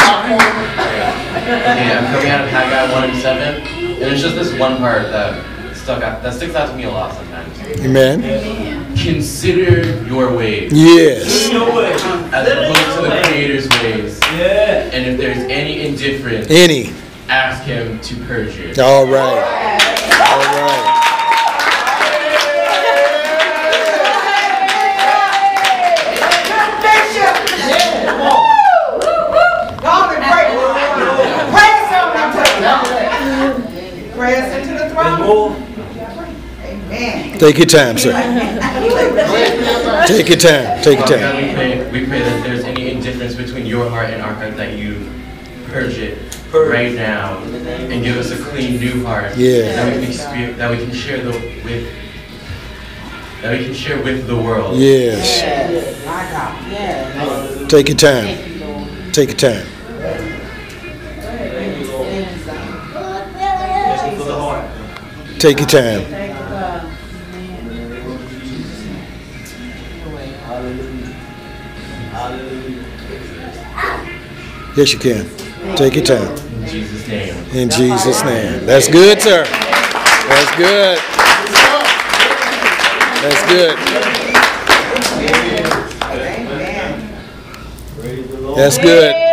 Okay, I'm coming out of Haggai 1 and 7, and it's just this one part that sticks out to me a lot sometimes. Amen. Consider your ways. Yes. As opposed to the Creator's ways. And if there's any indifference, ask Him to purge it. All right. All right. Amen. Take your time, sir. Take your time. Take your time. God, we pray that if there's any indifference between your heart and our heart, that you purge it right now and give us a clean new heart. Yeah. That we can share with the world. Yes. Take your time. Take your time. Take your time. Yes, you can. Take your time. In Jesus' name. In Jesus' name. That's good, sir. That's good. That's good. That's good.